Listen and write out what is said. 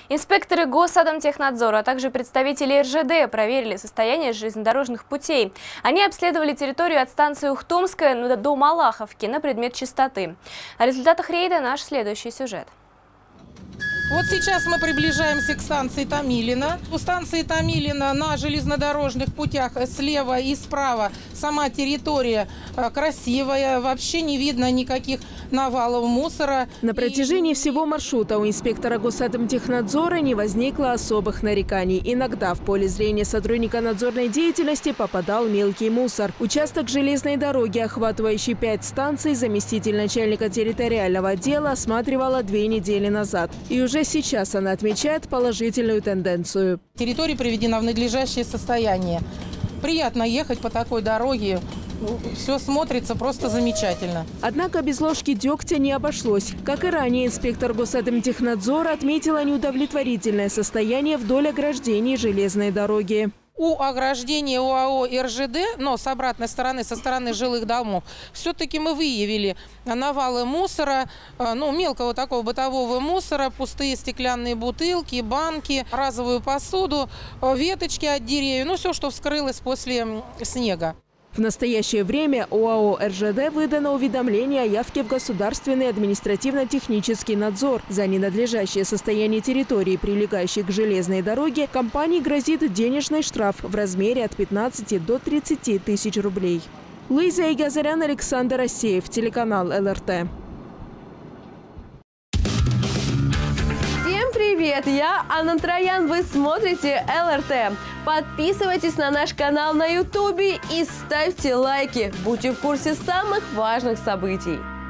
Инспекторы Госатомтехнадзора, а также представители РЖД проверили состояние железнодорожных путей. Они обследовали территорию от станции Ухтомская до Малаховки на предмет чистоты. О результатах рейда наш следующий сюжет. Вот сейчас мы приближаемся к станции Томилино. У станции Томилино на железнодорожных путях слева и справа сама территория красивая. Вообще не видно никаких навалов мусора. На протяжении всего маршрута у инспектора Госатомтехнадзора не возникло особых нареканий. Иногда в поле зрения сотрудника надзорной деятельности попадал мелкий мусор. Участок железной дороги, охватывающий 5 станций, заместитель начальника территориального отдела осматривала 2 недели назад. И уже сейчас она отмечает положительную тенденцию. Территория приведена в надлежащее состояние. Приятно ехать по такой дороге. Все смотрится просто замечательно. Однако без ложки дегтя не обошлось. Как и ранее, инспектор Госатомтехнадзора отметила неудовлетворительное состояние вдоль ограждений железной дороги. У ограждения ОАО РЖД, но с обратной стороны, со стороны жилых домов, все-таки мы выявили навалы мусора, мелкого такого бытового мусора, пустые стеклянные бутылки, банки, разовую посуду, веточки от деревьев, все, что вскрылось после снега. В настоящее время ОАО РЖД выдано уведомление о явке в Государственный административно-технический надзор. За ненадлежащее состояние территории, прилегающей к железной дороге, компании грозит денежный штраф в размере от 15 до 30 тысяч рублей. Луиза Игазарян, Александр Асеев, телеканал ЛРТ. Привет, я Анна Троян, вы смотрите ЛРТ. Подписывайтесь на наш канал на YouTube и ставьте лайки. Будьте в курсе самых важных событий.